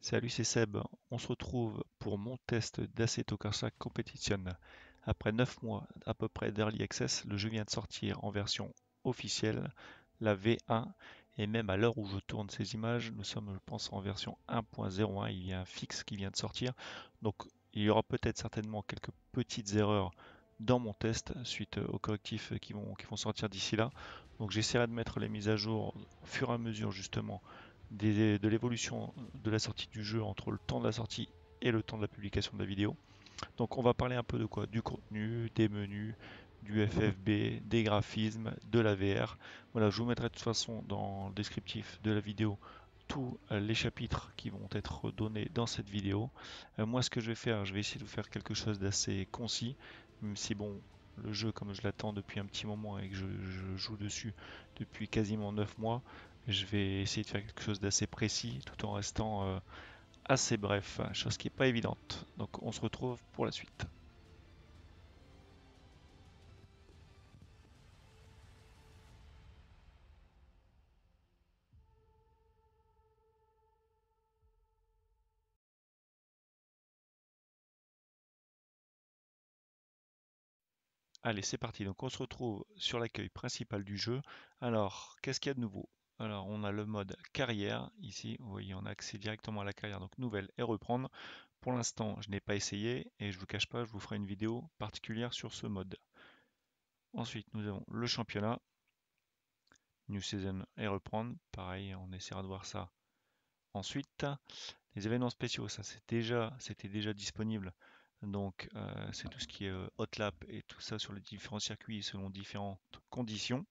Salut, c'est Seb. On se retrouve pour mon test d'Assetto Corsa Competition. Après 9 mois à peu près d'Early Access, le jeu vient de sortir en version officielle, la V1, et même à l'heure où je tourne ces images, nous sommes, je pense, en version 1.01. Il y a un fixe qui vient de sortir. Donc, il y aura peut-être certainement quelques petites erreurs dans mon test suite aux correctifs qui vont sortir d'ici là. Donc, j'essaierai de mettre les mises à jour au fur et à mesure, justement, de l'évolution de la sortie du jeu entre le temps de la sortie et le temps de la publication de la vidéo. Donc on va parler un peu de quoi? Du contenu, des menus, du FFB, des graphismes, de la VR. Voilà, je vous mettrai de toute façon dans le descriptif de la vidéo tous les chapitres qui vont être donnés dans cette vidéo. Moi, ce que je vais faire, je vais essayer de vous faire quelque chose d'assez concis, même si bon, le jeu, comme je l'attends depuis un petit moment et que je joue dessus depuis quasiment 9 mois, je vais essayer de faire quelque chose d'assez précis tout en restant assez bref, chose qui n'est pas évidente. Donc on se retrouve pour la suite. Allez, c'est parti. Donc on se retrouve sur l'accueil principal du jeu. Alors, qu'est-ce qu'il y a de nouveau? Alors, on a le mode carrière. Ici, vous voyez, on a accès directement à la carrière. Donc, nouvelle et reprendre. Pour l'instant, je n'ai pas essayé et je vous cache pas, je vous ferai une vidéo particulière sur ce mode. Ensuite, nous avons le championnat, New Season et reprendre. Pareil, on essaiera de voir ça ensuite. Les événements spéciaux, ça c'était déjà disponible. Donc, c'est tout ce qui est hot lap et tout ça sur les différents circuits selon différentes conditions.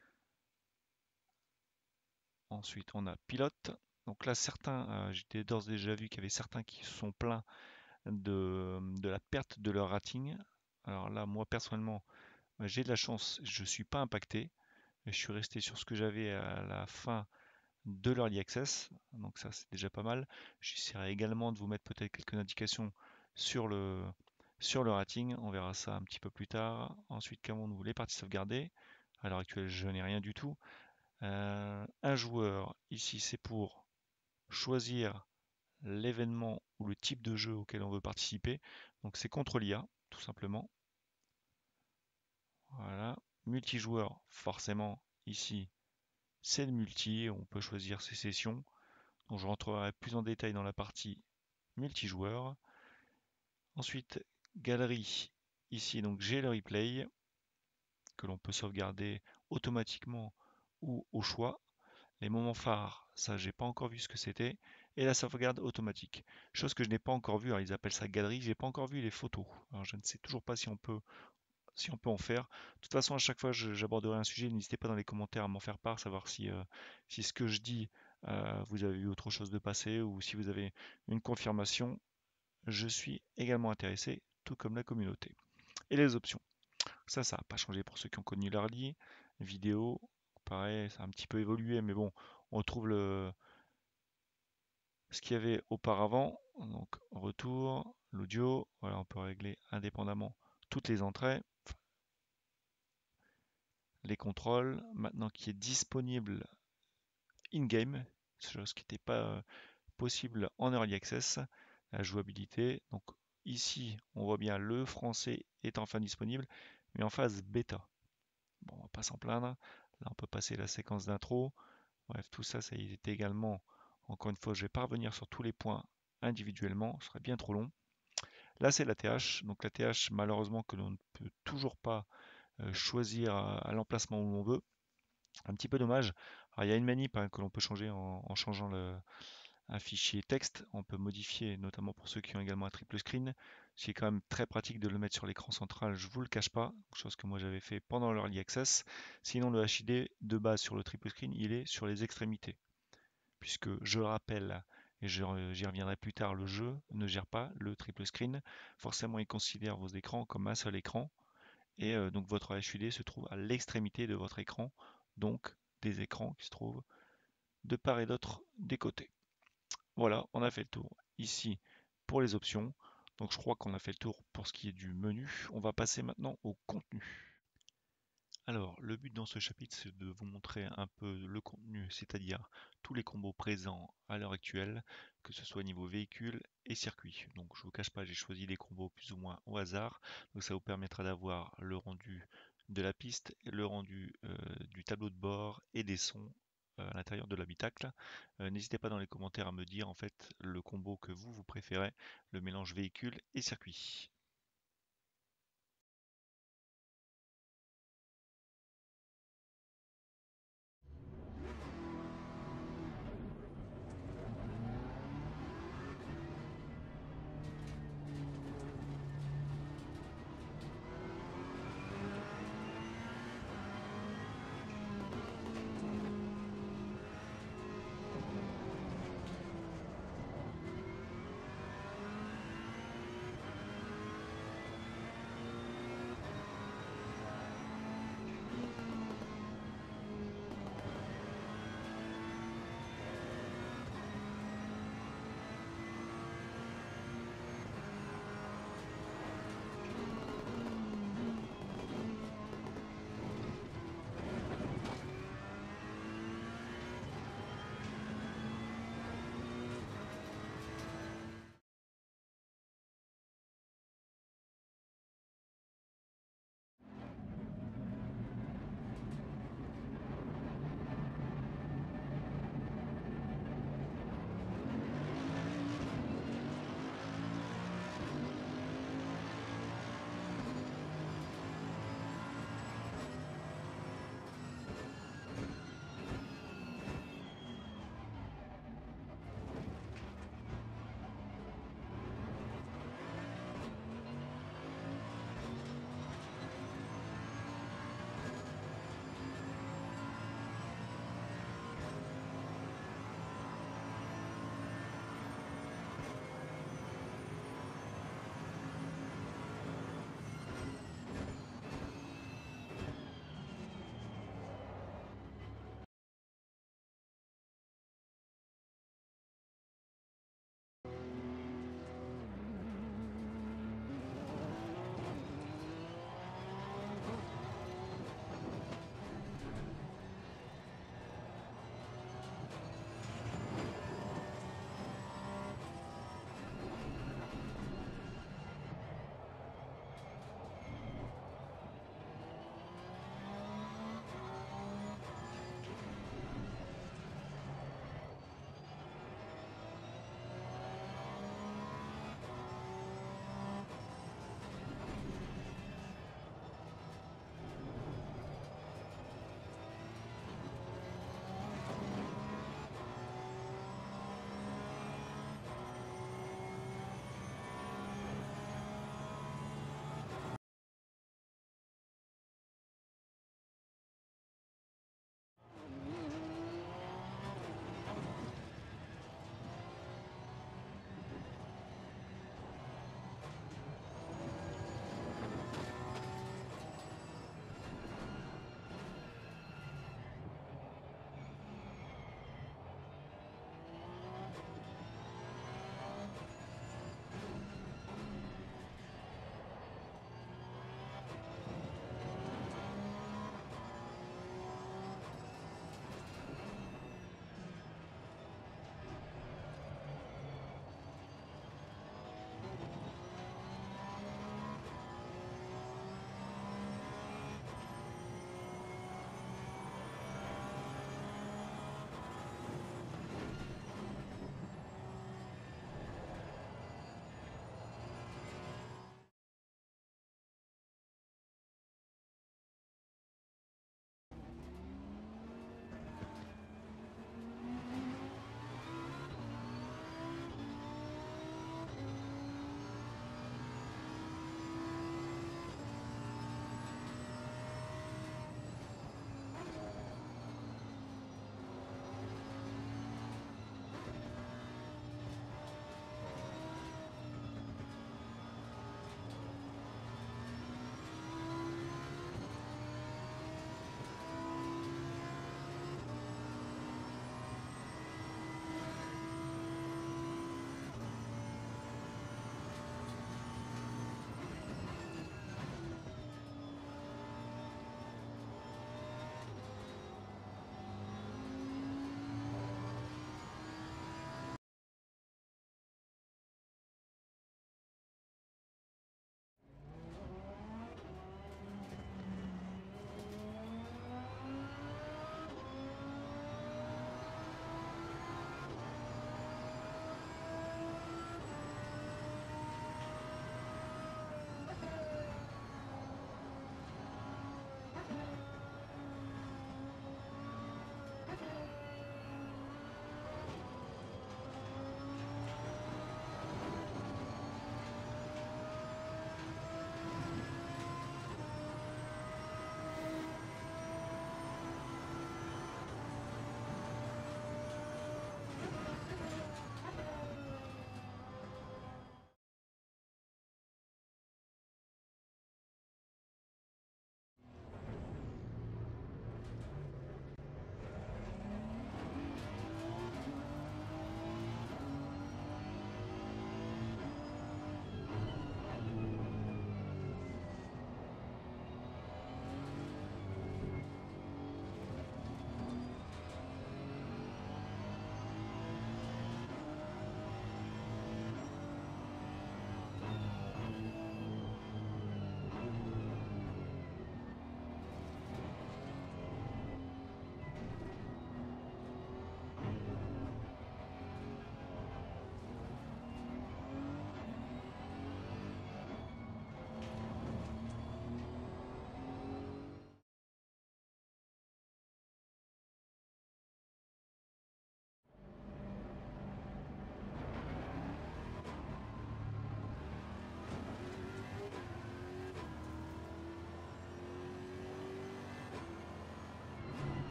Ensuite, on a pilote. Donc là, certains, j'ai d'ores et déjà vu qu'il y avait certains qui se sont plaints de la perte de leur rating. Alors là, moi personnellement, j'ai de la chance, je ne suis pas impacté. Je suis resté sur ce que j'avais à la fin de l'Early Access. Donc ça, c'est déjà pas mal. J'essaierai également de vous mettre peut-être quelques indications sur sur le rating. On verra ça un petit peu plus tard. Ensuite, qu'avons-nous? Les parties sauvegardées. À l'heure actuelle, je n'ai rien du tout. Un joueur, ici, c'est pour choisir l'événement ou le type de jeu auquel on veut participer. Donc c'est contre l'IA, tout simplement. Voilà. Multijoueur, forcément, ici, c'est le multi. On peut choisir ses sessions. Donc je rentrerai plus en détail dans la partie multijoueur. Ensuite, galerie. Ici, donc j'ai le replay que l'on peut sauvegarder automatiquement ou au choix. Les moments phares, ça j'ai pas encore vu ce que c'était. Et la sauvegarde automatique. Chose que je n'ai pas encore vue, alors ils appellent ça galerie, j'ai pas encore vu les photos. Alors je ne sais toujours pas si on peut en faire. De toute façon, à chaque fois que j'aborderai un sujet, n'hésitez pas dans les commentaires à m'en faire part, savoir si ce que je dis, vous avez vu autre chose de passer ou si vous avez une confirmation. Je suis également intéressé, tout comme la communauté. Et les options. Ça n'a pas changé pour ceux qui ont connu l'early. Vidéo, pareil, ça a un petit peu évolué, mais bon, on trouve ce qu'il y avait auparavant. Donc, retour, l'audio, voilà, on peut régler indépendamment toutes les entrées, les contrôles, maintenant qui est disponible in-game, chose qui n'était pas possible en early access, la jouabilité. Donc ici, on voit bien le français est enfin disponible, mais en phase bêta. Bon, on va pas s'en plaindre. Là, on peut passer la séquence d'intro. Bref, tout ça, ça y est également. Encore une fois, je vais pas revenir sur tous les points individuellement, ce serait bien trop long. Là, c'est la TH. Donc la TH, malheureusement, que l'on ne peut toujours pas choisir à l'emplacement où l'on veut. Un petit peu dommage. Alors, il y a une manip hein, que l'on peut changer en changeant un fichier texte. On peut modifier, notamment pour ceux qui ont également un triple screen. C'est quand même très pratique de le mettre sur l'écran central, je vous le cache pas, chose que moi j'avais fait pendant l'Early Access. Sinon, le HID de base sur le triple screen, il est sur les extrémités. Puisque je le rappelle, et j'y reviendrai plus tard, le jeu ne gère pas le triple screen. Forcément, il considère vos écrans comme un seul écran. Et donc votre HUD se trouve à l'extrémité de votre écran, donc des écrans qui se trouvent de part et d'autre des côtés. Voilà, on a fait le tour ici pour les options. Donc je crois qu'on a fait le tour pour ce qui est du menu. On va passer maintenant au contenu. Alors, le but dans ce chapitre, c'est de vous montrer un peu le contenu, c'est-à-dire tous les combos présents à l'heure actuelle, que ce soit au niveau véhicule et circuit. Donc, je vous cache pas, j'ai choisi des combos plus ou moins au hasard. Donc, ça vous permettra d'avoir le rendu de la piste, le rendu du tableau de bord et des sons à l'intérieur de l'habitacle. N'hésitez pas dans les commentaires à me dire en fait le combo que vous préférez, le mélange véhicule et circuit.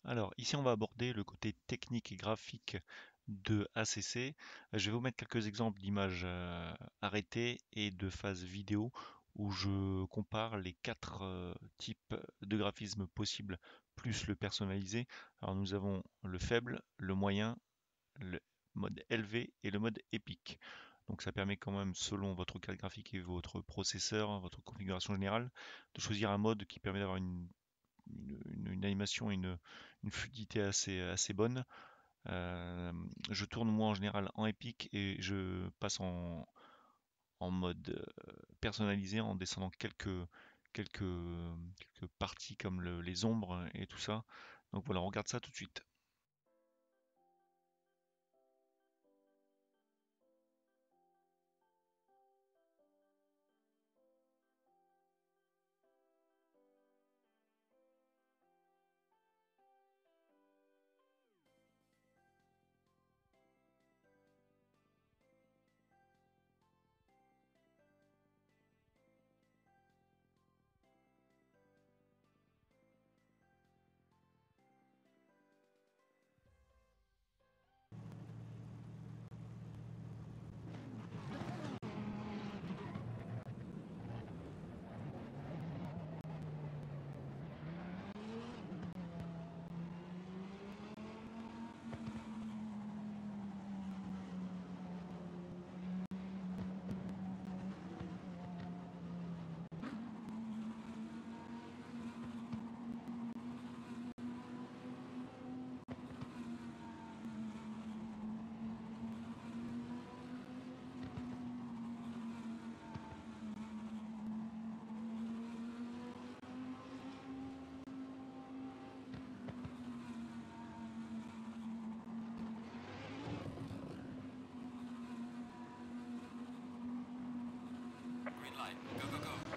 Alors, ici, on va aborder le côté technique et graphique de ACC. Je vais vous mettre quelques exemples d'images arrêtées et de phases vidéo où je compare les quatre types de graphismes possibles plus le personnalisé. Alors, nous avons le faible, le moyen, le mode élevé et le mode épique. Donc ça permet quand même, selon votre carte graphique et votre processeur, votre configuration générale, de choisir un mode qui permet d'avoir une animation, une fluidité assez bonne. Je tourne moi en général en épique et je passe en mode personnalisé en descendant quelques parties comme les ombres et tout ça. Donc voilà, on regarde ça tout de suite. Green light. Go, go, go.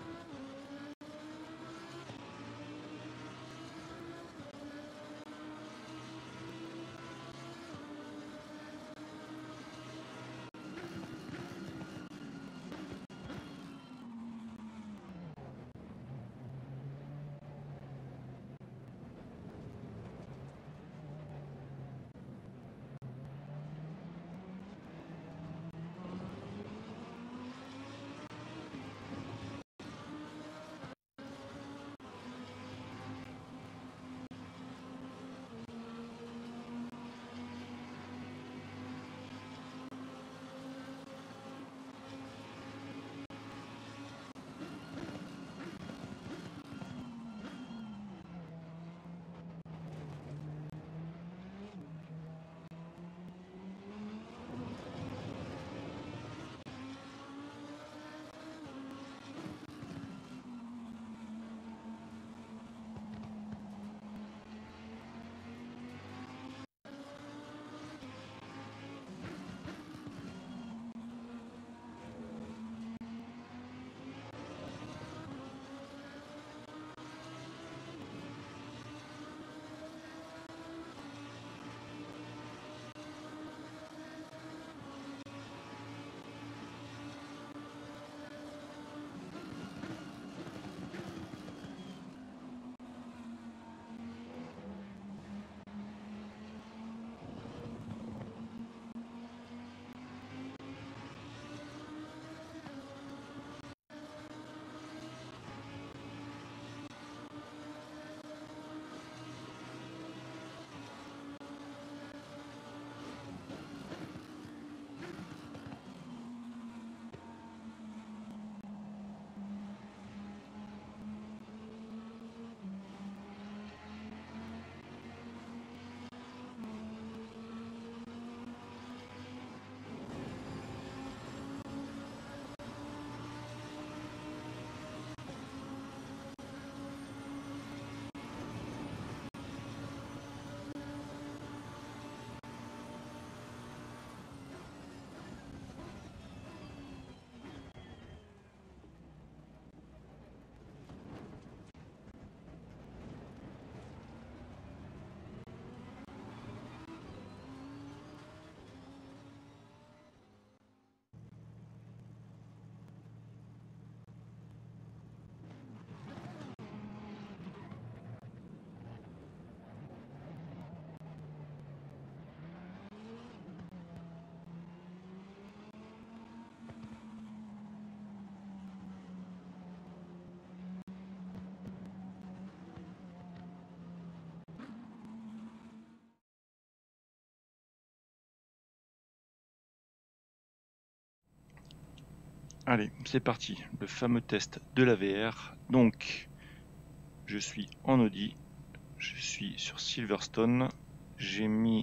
Allez, c'est parti, le fameux test de la VR. Donc, je suis en Audi, je suis sur Silverstone, j'ai mis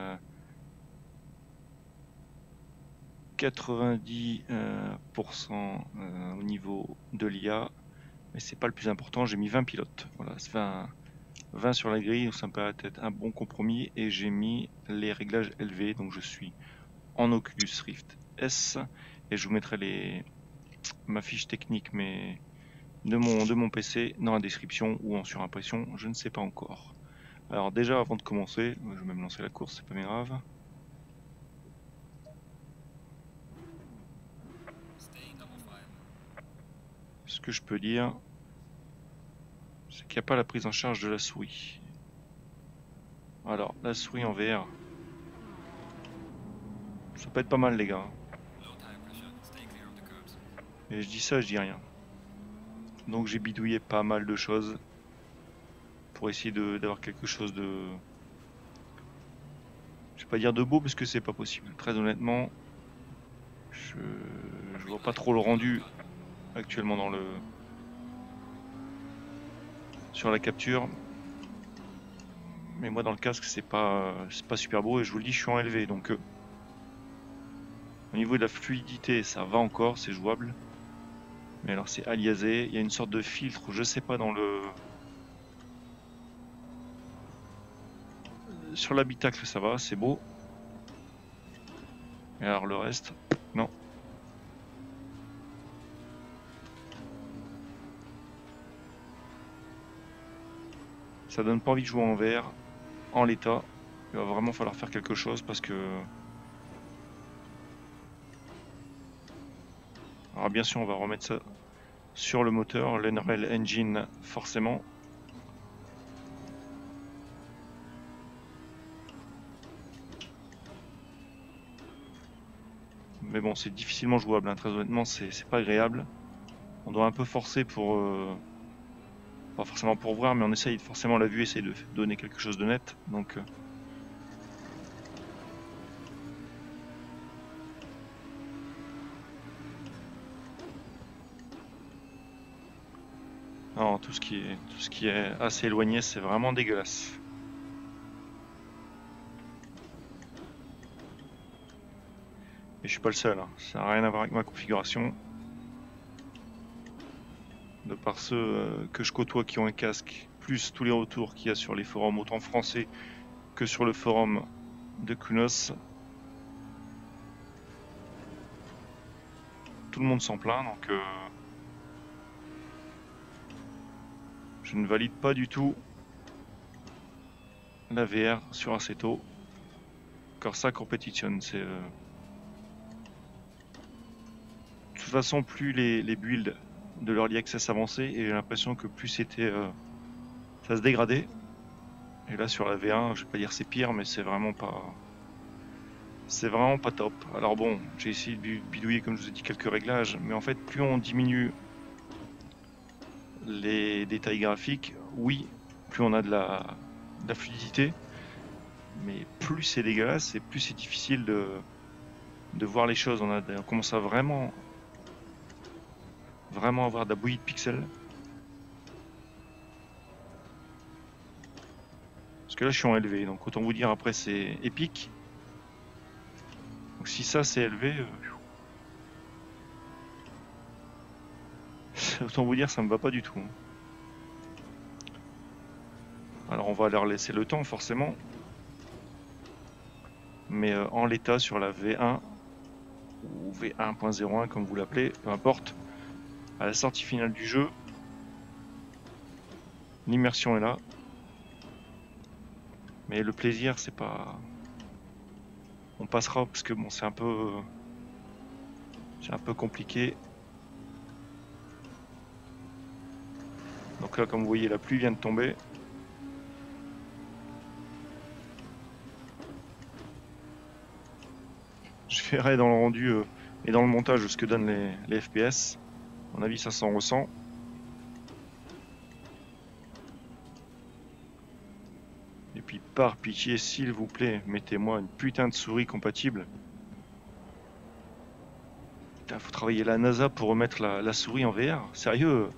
90% au niveau de l'IA, mais c'est pas le plus important, j'ai mis 20 pilotes. Voilà, c'est 20 sur la grille, ça me paraît être un bon compromis, et j'ai mis les réglages élevés, donc je suis en Oculus Rift S, et je vous mettrai ma fiche technique de mon PC dans la description ou en surimpression, je ne sais pas encore. Alors déjà, avant de commencer, je vais même lancer la course, c'est pas bien grave. Staying double file. Ce que je peux dire, c'est qu'il n'y a pas la prise en charge de la souris. Alors, la souris en VR, ça peut être pas mal les gars. Low tire pressure. Stay clear of the curbs. Et je dis ça, je dis rien. Donc j'ai bidouillé pas mal de choses pour essayer d'avoir quelque chose de... Je vais pas dire de beau parce que c'est pas possible. Très honnêtement, je vois pas trop le rendu actuellement sur la capture. Mais moi dans le casque c'est pas super beau et je vous le dis, je suis en élevé donc au niveau de la fluidité ça va encore, c'est jouable. Mais alors c'est aliasé, il y a une sorte de filtre, je sais pas sur l'habitacle ça va, c'est beau. Et alors le reste, non. Ça donne pas envie de jouer en VR en l'état. Il va vraiment falloir faire quelque chose parce que... Alors bien sûr on va remettre ça sur le moteur, l'Unreal Engine forcément. Mais bon, c'est difficilement jouable, hein. Très honnêtement, c'est pas agréable. On doit un peu forcer pour... pas forcément pour voir, mais on essaye forcément la vue, essaye de donner quelque chose de net. Donc... non, tout ce qui est assez éloigné, c'est vraiment dégueulasse. Et je suis pas le seul, hein. Ça n'a rien à voir avec ma configuration. De par ceux que je côtoie qui ont un casque, plus tous les retours qu'il y a sur les forums, autant français que sur le forum de Kunos, tout le monde s'en plaint, donc je ne valide pas du tout la VR sur Assetto. Corsa Competition, c'est... De toute façon, plus les builds de l'Early Access avançaient, et j'ai l'impression que plus c'était... ça se dégradait. Et là sur la V1, je vais pas dire c'est pire, mais c'est vraiment pas... C'est vraiment pas top. Alors bon, j'ai essayé de bidouiller, comme je vous ai dit, quelques réglages, mais en fait, plus on diminue les détails graphiques, oui, plus on a de la fluidité, mais plus c'est dégueulasse et plus c'est difficile de voir les choses. On commence à vraiment avoir de la bouillie de pixels. Parce que là, je suis en élevé, donc autant vous dire, après, c'est épique. Donc si ça, c'est élevé, autant vous dire, ça me va pas du tout. Alors on va leur laisser le temps, forcément. Mais en l'état, sur la V1, ou V1.01, comme vous l'appelez, peu importe, à la sortie finale du jeu, l'immersion est là. Mais le plaisir, c'est pas... On passera, parce que bon, c'est un peu compliqué. Donc là, comme vous voyez, la pluie vient de tomber. Je verrai dans le rendu et dans le montage ce que donnent les FPS. À mon avis, ça s'en ressent. Et puis, par pitié, s'il vous plaît, mettez-moi une putain de souris compatible. Putain, faut travailler la NASA pour remettre la souris en VR. Sérieux?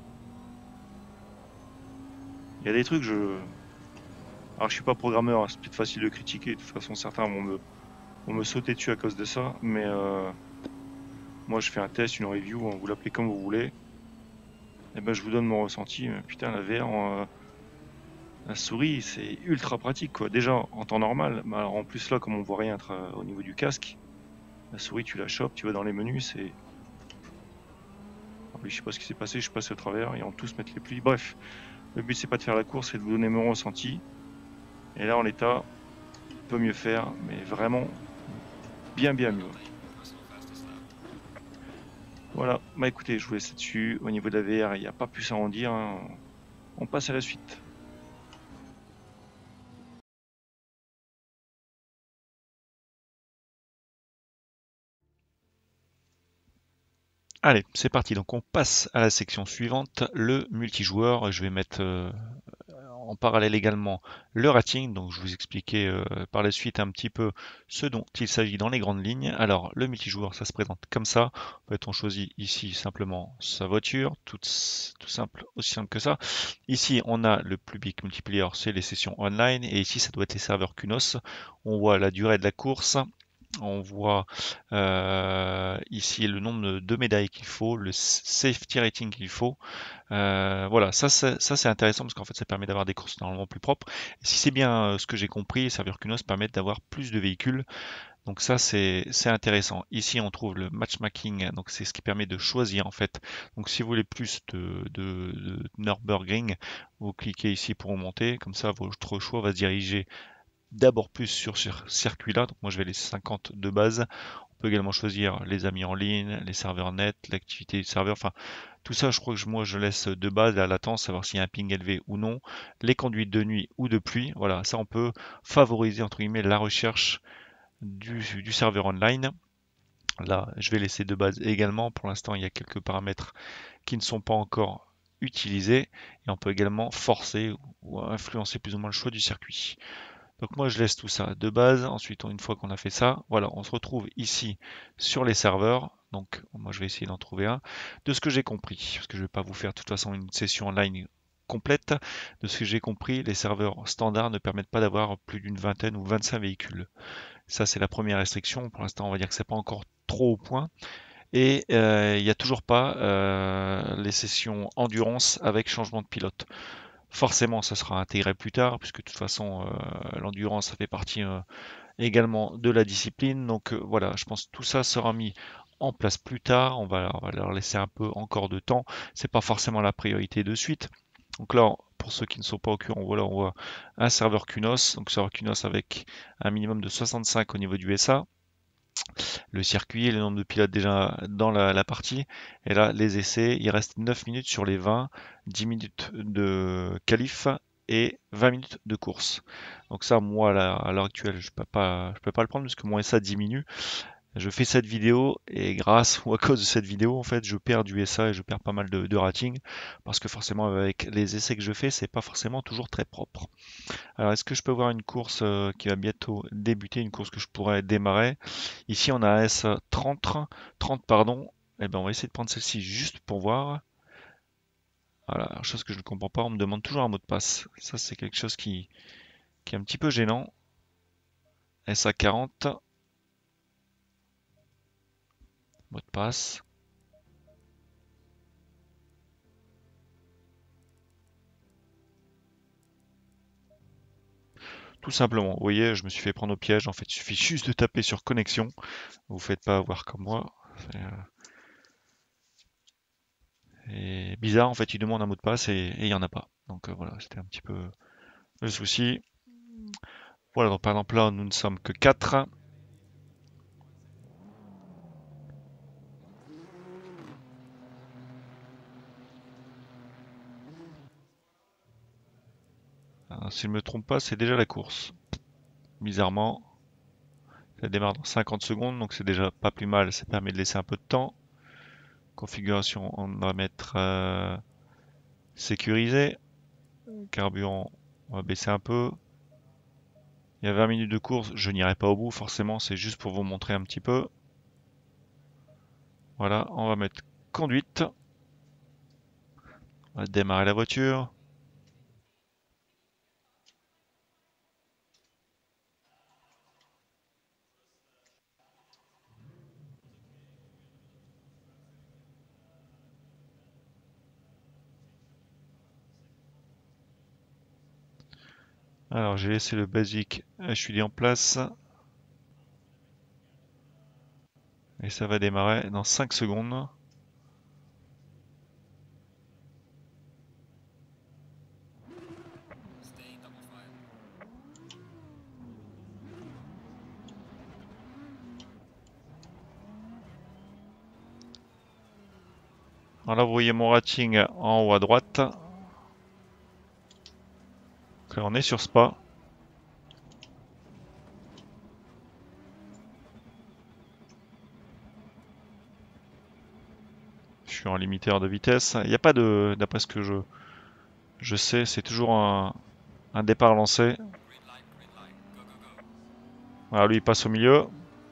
Il y a des trucs, Alors, je suis pas programmeur, hein, c'est peut-être facile de critiquer. De toute façon, certains vont me sauter dessus à cause de ça. Mais moi, je fais un test, une review, hein, vous l'appelez comme vous voulez. Et ben, je vous donne mon ressenti. Putain, la VR, la souris, c'est ultra pratique, quoi. Déjà, en temps normal, mais alors en plus là, comme on voit rien au niveau du casque, la souris, tu la chopes, tu vas dans les menus, c'est... Ah oui, je sais pas ce qui s'est passé, je suis passé au travers, et en tous mettre les plis. Bref, le but, c'est pas de faire la course, c'est de vous donner mon ressenti. Et là, en l'état, on peut mieux faire, mais vraiment bien mieux. Personal fastest lap. Voilà, bah écoutez, je vous laisse là-dessus. Au niveau de la VR, il n'y a pas plus à en dire, hein. On passe à la suite. Allez, c'est parti. Donc on passe à la section suivante, le multijoueur. Je vais mettre en parallèle également le rating. Donc je vous expliquer par la suite un petit peu ce dont il s'agit dans les grandes lignes. Alors le multijoueur, ça se présente comme ça. En fait, on choisit ici simplement sa voiture, tout simple, aussi simple que ça. Ici, on a le public multiplayer, c'est les sessions online. Et ici, ça doit être les serveurs Kunos. On voit la durée de la course. On voit ici le nombre de médailles qu'il faut, le safety rating qu'il faut. Voilà, ça c'est intéressant parce qu'en fait ça permet d'avoir des courses normalement plus propres. Et si c'est bien ce que j'ai compris, les serveurs Kunos permettent d'avoir plus de véhicules. Donc ça c'est intéressant. Ici on trouve le matchmaking, donc c'est ce qui permet de choisir en fait. Donc si vous voulez plus de Nürburgring, vous cliquez ici pour monter, comme ça votre choix va se diriger d'abord plus sur ce circuit-là. Donc moi je vais les 50 de base. On peut également choisir les amis en ligne, les serveurs net, l'activité du serveur. Enfin, tout ça, je crois que moi je laisse de base la latence, savoir s'il y a un ping élevé ou non. Les conduites de nuit ou de pluie. Voilà, ça on peut favoriser entre guillemets la recherche du serveur online. Là, je vais laisser de base également. Pour l'instant, il y a quelques paramètres qui ne sont pas encore utilisés. Et on peut également forcer ou influencer plus ou moins le choix du circuit. Donc moi je laisse tout ça de base. Ensuite, une fois qu'on a fait ça, voilà, on se retrouve ici sur les serveurs. Donc moi je vais essayer d'en trouver un. De ce que j'ai compris, parce que je ne vais pas vous faire de toute façon une session online complète, de ce que j'ai compris, les serveurs standards ne permettent pas d'avoir plus d'une vingtaine ou 25 véhicules. Ça c'est la première restriction. Pour l'instant on va dire que c'est pas encore trop au point. Et il n'y a toujours pas les sessions endurance avec changement de pilote. Forcément, ça sera intégré plus tard, puisque de toute façon, l'endurance, ça fait partie également de la discipline. Donc voilà, je pense que tout ça sera mis en place plus tard. On va leur laisser un peu encore de temps. C'est pas forcément la priorité de suite. Donc là, pour ceux qui ne sont pas au courant, voilà, on voit un serveur Kunos. Donc serveur Kunos avec un minimum de 65 au niveau du SA. Le circuit, le nombre de pilotes déjà dans la partie. Et là, les essais, il reste 9 minutes sur les 20, 10 minutes de qualif et 20 minutes de course. Donc ça, moi, à l'heure actuelle, je peux pas le prendre parce que mon SA diminue. Je fais cette vidéo et grâce ou à cause de cette vidéo, en fait, je perds du SA et je perds pas mal de rating parce que forcément, avec les essais que je fais, c'est pas forcément toujours très propre. Alors, est-ce que je peux voir une course qui va bientôt débuter, une course que je pourrais démarrer? Ici, on a un S30, pardon. Eh ben, on va essayer de prendre celle-ci juste pour voir. Voilà, chose que je ne comprends pas, on me demande toujours un mot de passe. Ça, c'est quelque chose qui est un petit peu gênant. SA40, mot de passe. Tout simplement, vous voyez, je me suis fait prendre au piège. En fait, il suffit juste de taper sur connexion. Vous faites pas avoir comme moi. Et bizarre, en fait, il demande un mot de passe et il n'y en a pas. Donc voilà, c'était un petit peu le souci. Voilà, donc par exemple là, nous ne sommes que 4. Si je ne me trompe pas, c'est déjà la course. Bizarrement, ça démarre dans 50 secondes, donc c'est déjà pas plus mal. Ça permet de laisser un peu de temps. Configuration, on va mettre sécurisé. Carburant, on va baisser un peu. Il y a 20 minutes de course, je n'irai pas au bout forcément, c'est juste pour vous montrer un petit peu. Voilà, on va mettre conduite. On va démarrer la voiture. Alors j'ai laissé le basic HUD en place. Et ça va démarrer dans 5 secondes. Staying double file. Alors là vous voyez mon rating en haut à droite. Donc là on est sur Spa. Je suis en limiteur de vitesse. Il n'y a pas de, d'après ce que je sais, c'est toujours un départ lancé. Green light, go, go, go. Voilà, lui il passe au milieu.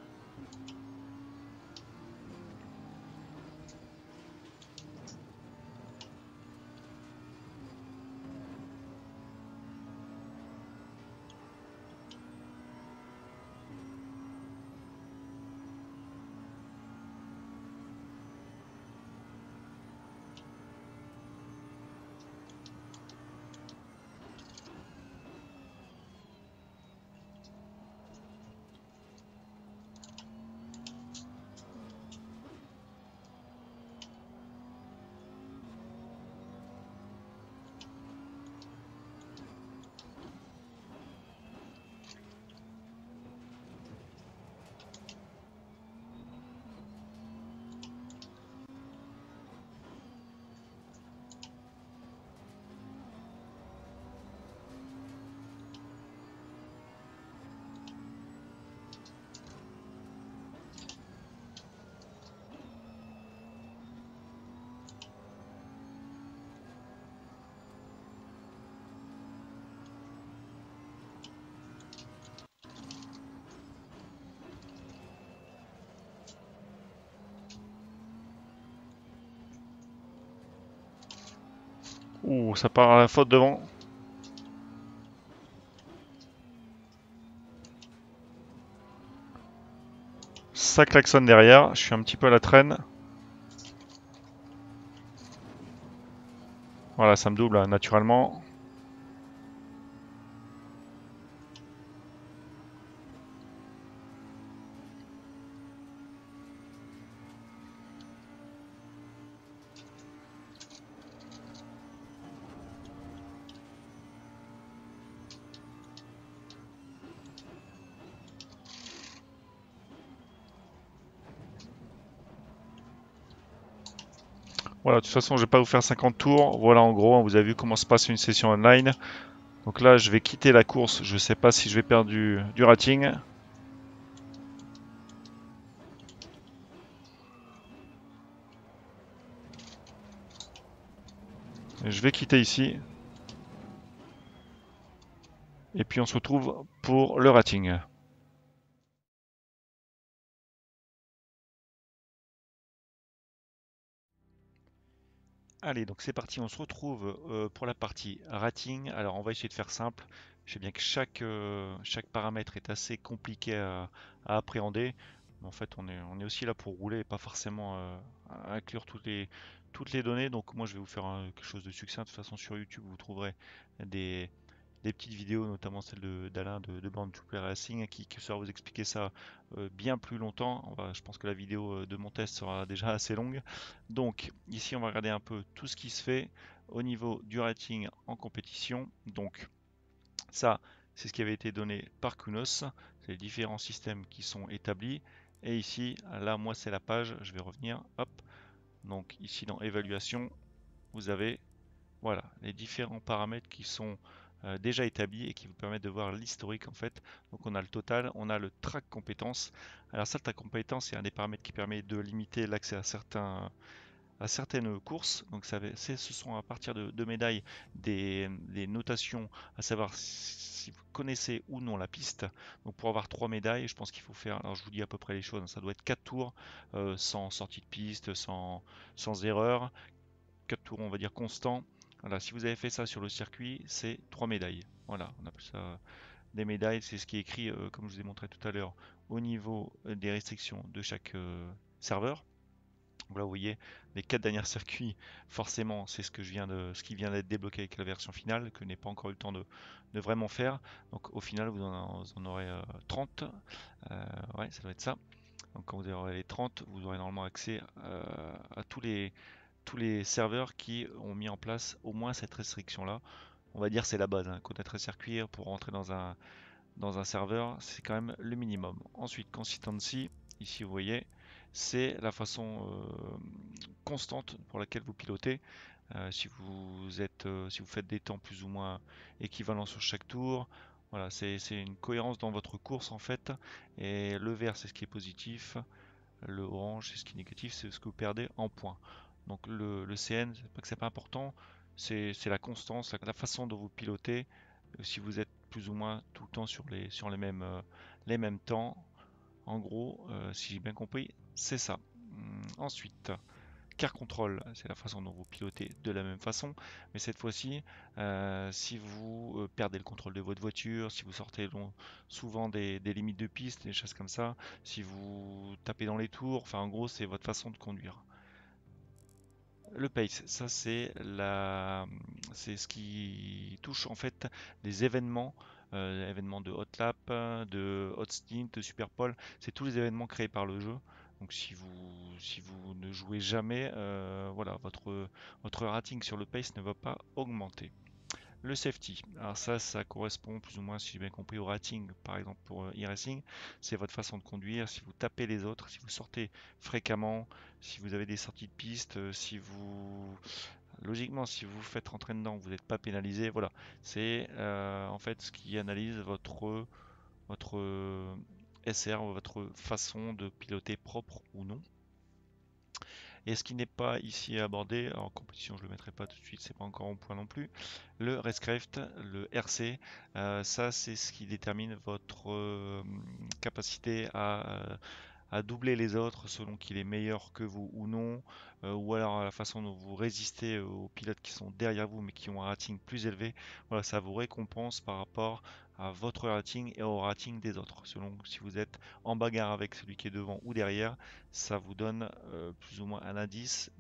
Ouh, ça part à la faute devant. Ça klaxonne derrière. Je suis un petit peu à la traîne. Voilà, ça me double naturellement. Voilà, de toute façon, je vais pas vous faire 50 tours. Voilà, en gros, vous avez vu comment se passe une session online. Donc là, je vais quitter la course. Je sais pas si je vais perdre du rating. Je vais quitter ici. Et puis on se retrouve pour le rating. Allez, donc c'est parti, on se retrouve pour la partie rating. Alors on va essayer de faire simple. Je sais bien que chaque paramètre est assez compliqué à appréhender. Mais en fait, on est aussi là pour rouler et pas forcément à inclure toutes les données. Donc moi, je vais vous faire quelque chose de succinct. De toute façon, sur YouTube, vous trouverez des, des petites vidéos, notamment celle d'Alain de Born to Play Racing, qui saura vous expliquer ça bien plus longtemps. Je pense que la vidéo de mon test sera déjà assez longue. Donc ici, on va regarder un peu tout ce qui se fait au niveau du rating en compétition. Donc ça, c'est ce qui avait été donné par Kunos. C'est les différents systèmes qui sont établis. Et ici, là, moi, c'est la page. Je vais revenir. Hop. Donc ici, dans évaluation, vous avez voilà, les différents paramètres qui sont déjà établis et qui vous permettent de voir l'historique en fait. Donc on a le total, on a le track compétences. Alors ça, le track compétences, c'est un des paramètres qui permet de limiter l'accès à certaines courses. Donc ce sont à partir de médailles des notations, à savoir si vous connaissez ou non la piste. Donc pour avoir 3 médailles, je pense qu'il faut faire, alors je vous dis à peu près les choses, hein, ça doit être 4 tours sans sortie de piste, sans erreur. 4 tours, on va dire, constants. Voilà, si vous avez fait ça sur le circuit, c'est 3 médailles. Voilà, on appelle ça des médailles, c'est ce qui est écrit, comme je vous ai montré tout à l'heure, au niveau des restrictions de chaque serveur. Voilà, vous voyez, les 4 derniers circuits, forcément, c'est ce qui vient d'être débloqué avec la version finale, que je n'ai pas encore eu le temps de vraiment faire. Donc au final, vous en aurez 30. Ouais, ça doit être ça. Donc quand vous aurez les 30, vous aurez normalement accès à tous les serveurs qui ont mis en place au moins cette restriction-là. On va dire c'est la base, hein. Connaître un circuit pour rentrer dans un serveur, c'est quand même le minimum. Ensuite, consistency, ici vous voyez, c'est la façon constante pour laquelle vous pilotez. Si vous faites des temps plus ou moins équivalents sur chaque tour, voilà, c'est une cohérence dans votre course en fait. Et le vert, c'est ce qui est positif. Le orange, c'est ce qui est négatif, c'est ce que vous perdez en points. Donc le CN, c'est pas que c'est pas important, c'est la constance, la façon dont vous pilotez. Si vous êtes plus ou moins tout le temps sur les mêmes temps, en gros, si j'ai bien compris, c'est ça. Ensuite, car control, c'est la façon dont vous pilotez de la même façon, mais cette fois-ci, si vous perdez le contrôle de votre voiture, si vous sortez souvent des limites de piste, des choses comme ça, si vous tapez dans les tours, enfin en gros, c'est votre façon de conduire. Le pace, ça c'est ce qui touche en fait les événements de hot lap, de hot stint, de super pole, c'est tous les événements créés par le jeu. Donc si vous ne jouez jamais, voilà, votre rating sur le pace ne va pas augmenter. Le safety, alors ça correspond plus ou moins, si j'ai bien compris, au rating, par exemple pour e-racing, c'est votre façon de conduire, si vous tapez les autres, si vous sortez fréquemment, si vous avez des sorties de piste, logiquement, si vous vous faites rentrer dedans, vous n'êtes pas pénalisé, voilà, c'est en fait ce qui analyse votre SR, votre façon de piloter propre ou non. Et ce qui n'est pas ici abordé, en compétition je ne le mettrai pas tout de suite, c'est pas encore au point non plus, le Racecraft, le RC, ça c'est ce qui détermine votre capacité à doubler les autres selon qu'il est meilleur que vous ou non, ou alors la façon dont vous résistez aux pilotes qui sont derrière vous mais qui ont un rating plus élevé. Voilà, ça vous récompense par rapport à votre rating et au rating des autres. Selon si vous êtes en bagarre avec celui qui est devant ou derrière, ça vous donne plus ou moins un indice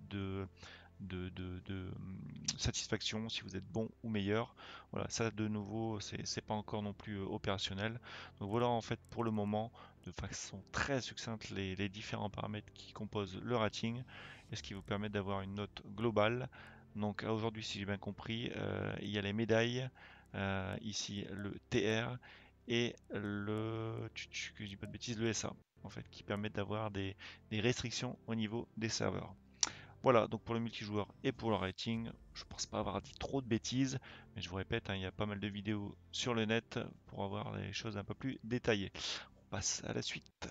de satisfaction si vous êtes bon ou meilleur. Voilà, ça de nouveau, c'est pas encore non plus opérationnel. Donc voilà en fait pour le moment de façon très succincte les différents paramètres qui composent le rating et ce qui vous permet d'avoir une note globale. Donc aujourd'hui, si j'ai bien compris, il y a les médailles, ici le TR et que je dis pas de bêtises, le SA en fait, qui permettent d'avoir des restrictions au niveau des serveurs. Voilà, donc pour le multijoueur et pour le rating, je pense pas avoir dit trop de bêtises, mais je vous répète, hein, il y a pas mal de vidéos sur le net pour avoir les choses un peu plus détaillées. On passe à la suite.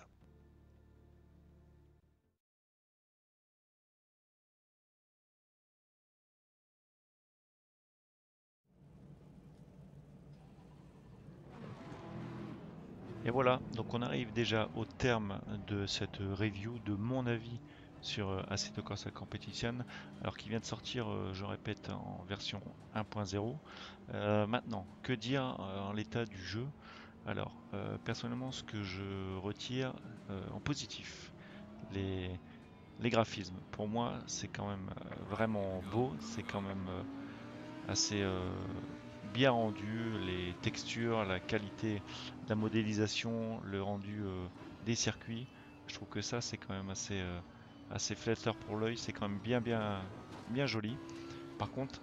Et voilà, donc on arrive déjà au terme de cette review de mon avis sur Assetto Corsa Competition, alors qu'il vient de sortir, je répète, en version 1.0. Maintenant, que dire en l'état du jeu? Alors, personnellement, ce que je retire en positif, les, les graphismes, pour moi, c'est quand même vraiment beau, c'est quand même assez bien rendu, les textures, la qualité de la modélisation, le rendu des circuits. Je trouve que ça, c'est quand même assez flatteur pour l'œil, c'est quand même bien joli. Par contre,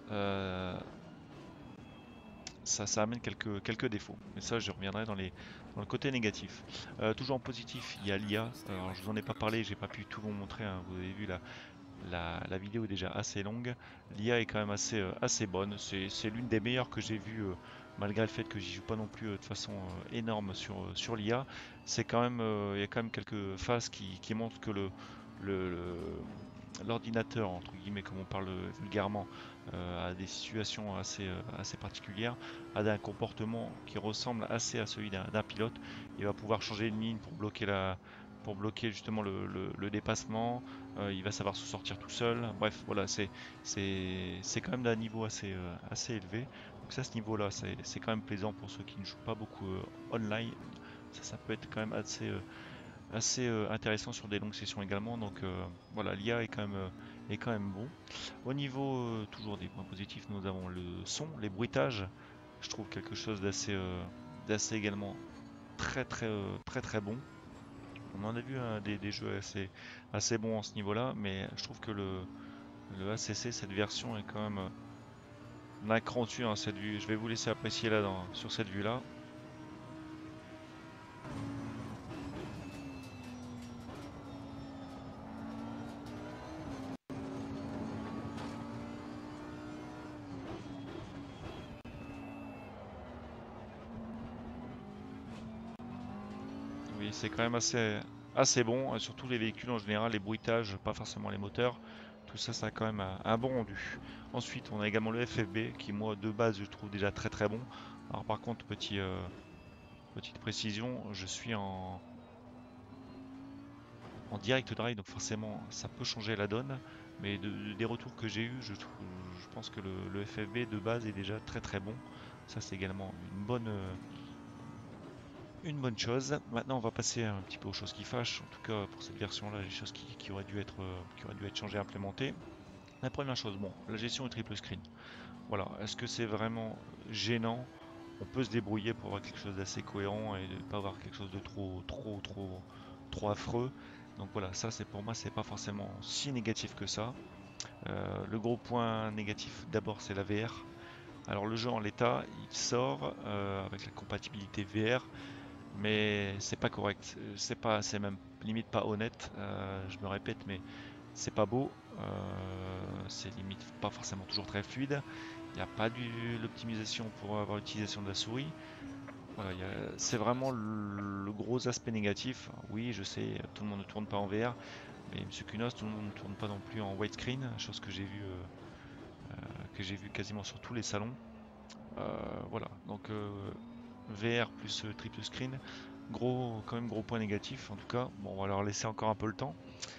ça amène quelques défauts. Mais ça, je reviendrai dans le côté négatif. Toujours en positif, il y a l'IA. Alors, je vous en ai pas parlé, j'ai pas pu tout vous montrer, hein. Vous avez vu la vidéo est déjà assez longue. L'IA est quand même assez bonne. C'est l'une des meilleures que j'ai vues, malgré le fait que j'y joue pas non plus de façon énorme sur l'IA. Il y a quand même quelques phases qui montrent que le, l'ordinateur, entre guillemets, comme on parle vulgairement, a des situations assez particulières, a un comportement qui ressemble assez à celui d'un pilote. Il va pouvoir changer de ligne pour bloquer justement le dépassement. Il va savoir se sortir tout seul. Bref, voilà, c'est quand même d'un niveau assez élevé. Donc ça, à ce niveau-là, c'est quand même plaisant pour ceux qui ne jouent pas beaucoup online. Ça peut être quand même assez intéressant sur des longues sessions également. Donc voilà, l'IA est quand même bon. Au niveau toujours des points positifs, nous avons le son, les bruitages. Je trouve quelque chose d'assez également très bon. On en a vu hein, des jeux assez bons à ce niveau-là, mais je trouve que le ACC, cette version est quand même un cran dessus hein, cette vue. Je vais vous laisser apprécier là sur cette vue-là. Oui, c'est quand même assez bon, surtout les véhicules en général, les bruitages, pas forcément les moteurs. Tout ça, ça a quand même un bon rendu. Ensuite, on a également le FFB qui, moi, de base, je trouve déjà très bon. Alors, par contre, petite précision, je suis en direct drive, donc forcément, ça peut changer la donne. Mais des retours que j'ai eu, je pense que le FFB de base est déjà très bon. Ça, c'est également une bonne chose. Maintenant, on va passer un petit peu aux choses qui fâchent. En tout cas, pour cette version-là, les choses qui auraient dû être changées, implémentées. La première chose, bon, la gestion est triple screen. Voilà, est-ce que c'est vraiment gênant? On peut se débrouiller pour avoir quelque chose d'assez cohérent et de pas avoir quelque chose de trop affreux. Donc voilà, ça c'est pour moi, c'est pas forcément si négatif que ça. Le gros point négatif, d'abord, c'est la VR. Alors le jeu en l'état, il sort avec la compatibilité VR, mais c'est pas correct. C'est même limite pas honnête. Je me répète, mais c'est pas beau. C'est limite pas forcément toujours très fluide. Il n'y a pas l'optimisation pour avoir l'utilisation de la souris. Voilà, c'est vraiment le gros aspect négatif. Oui, je sais, tout le monde ne tourne pas en VR, mais Monsieur Kunos, tout le monde ne tourne pas non plus en widescreen, chose que j'ai vu quasiment sur tous les salons. Voilà, donc VR plus triple screen, quand même gros point négatif en tout cas. Bon, on va leur laisser encore un peu le temps.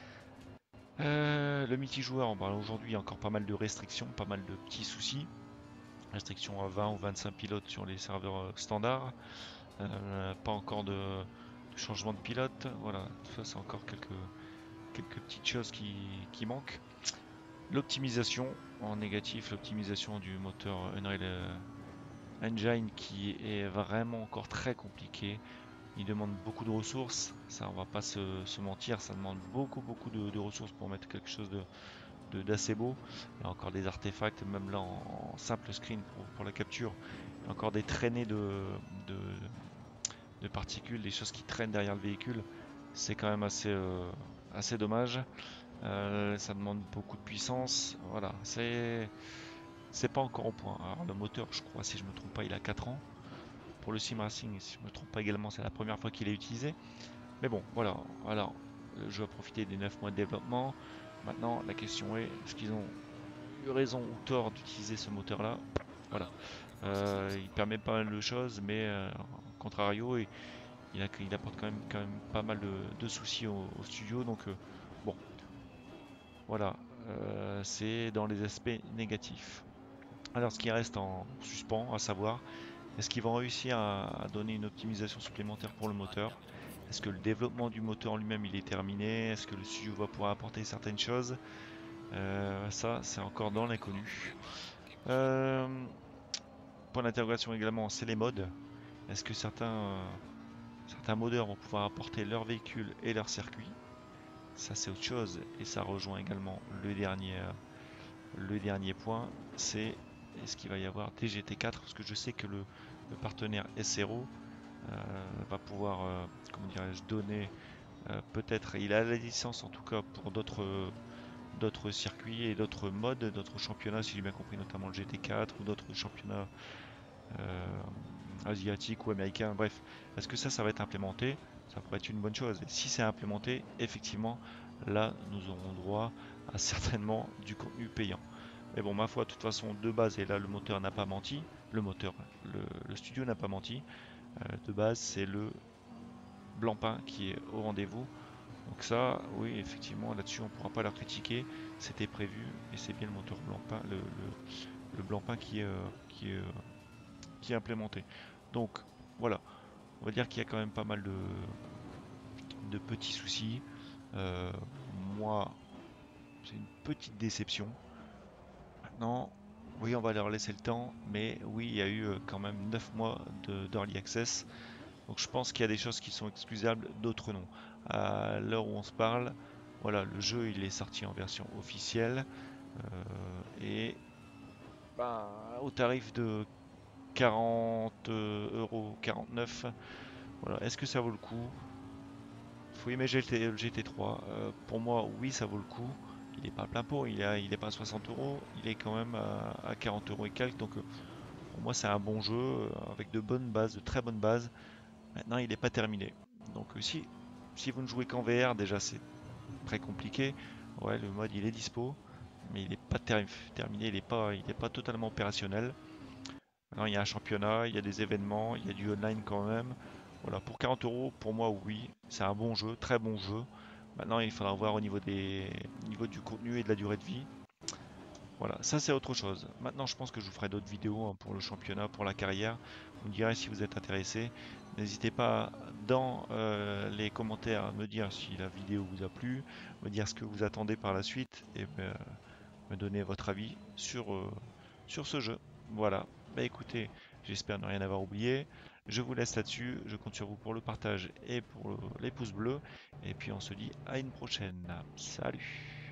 Le multijoueur, bah, aujourd'hui il y a encore pas mal de restrictions, pas mal de petits soucis. Restrictions à 20 ou 25 pilotes sur les serveurs standards. Pas encore de changement de pilote. Voilà, tout ça c'est encore quelques petites choses qui manquent. L'optimisation en négatif, l'optimisation du moteur Unreal Engine qui est vraiment encore très compliqué. Il demande beaucoup de ressources, ça on va pas se mentir, ça demande beaucoup de ressources pour mettre quelque chose d'assez beau. Il y a encore des artefacts, même là en simple screen pour la capture. Il y a encore des traînées de, de particules, des choses qui traînent derrière le véhicule. C'est quand même assez dommage. Ça demande beaucoup de puissance. Voilà, c'est pas encore au point. Alors le moteur, je crois, si je me trompe pas, il a 4 ans. Pour le sim racing, si je me trompe pas également, c'est la première fois qu'il est utilisé. Mais bon, voilà. Alors, le jeu a profité des 9 mois de développement. Maintenant, la question est qu'ils ont eu raison ou tort d'utiliser ce moteur-là? Voilà. Il permet pas mal de choses, mais contrario, il apporte quand même pas mal de soucis au studio. Donc, bon, voilà. C'est dans les aspects négatifs. Alors, ce qui reste en suspens, à savoir, est-ce qu'ils vont réussir à donner une optimisation supplémentaire pour le moteur? Est-ce que le développement du moteur en lui-même il est terminé? Est-ce que le studio va pouvoir apporter certaines choses? Ça, c'est encore dans l'inconnu. Euh, Point d'interrogation également, c'est les modes. Est-ce que certains modeurs vont pouvoir apporter leur véhicule et leur circuit? Ça, c'est autre chose. Et ça rejoint également le dernier point, c'est est-ce qu'il va y avoir des GT4? Parce que je sais que le partenaire SRO va pouvoir, comment dirais-je, donner peut-être, il a la licence en tout cas pour d'autres circuits et d'autres modes, d'autres championnats, si j'ai bien compris, notamment le GT4 ou d'autres championnats euh, asiatiques ou américains. Bref, est-ce que ça va être implémenté? Ça pourrait être une bonne chose. Et si c'est implémenté, effectivement, là, nous aurons droit a certainement du contenu payant. Mais bon, ma foi, de toute façon, de base, et là le moteur n'a pas menti, le moteur, le studio n'a pas menti, de base c'est le Blancpain qui est au rendez-vous. Donc ça, oui, effectivement, là-dessus on ne pourra pas leur critiquer, c'était prévu, et c'est bien le moteur Blancpain, le Blancpain qui est implémenté. Donc voilà, on va dire qu'il y a quand même pas mal de petits soucis. Moi, c'est une petite déception. Maintenant, oui, on va leur laisser le temps, mais oui, il y a eu quand même 9 mois d'early access. Donc je pense qu'il y a des choses qui sont excusables, d'autres non. À l'heure où on se parle, voilà, le jeu il est sorti en version officielle et bah, au tarif de 40 euros 49. Voilà, est-ce que ça vaut le coup? Faut aimer le GT3. Pour moi, oui, ça vaut le coup. Il n'est pas à plein pot, il est pas à 60 euros, il est quand même à 40 euros et quelques. Donc pour moi, c'est un bon jeu avec de bonnes bases, de très bonnes bases. Maintenant, il n'est pas terminé. Donc si vous ne jouez qu'en VR, déjà c'est très compliqué. Ouais, le mode il est dispo, mais il n'est pas terminé, il est pas totalement opérationnel. Maintenant, il y a un championnat, il y a des événements, il y a du online quand même. Voilà, pour 40 euros, pour moi, oui, c'est un bon jeu, très bon jeu. Maintenant, il faudra voir au niveau du contenu et de la durée de vie. Voilà, ça c'est autre chose. Maintenant, je pense que je vous ferai d'autres vidéos hein, pour le championnat, pour la carrière. Vous me direz si vous êtes intéressé. N'hésitez pas dans les commentaires à me dire si la vidéo vous a plu, me dire ce que vous attendez par la suite et me donner votre avis sur ce jeu. Voilà. Bah écoutez, j'espère ne rien avoir oublié. Je vous laisse là-dessus. Je compte sur vous pour le partage et pour les pouces bleus. Et puis on se dit à une prochaine. Salut!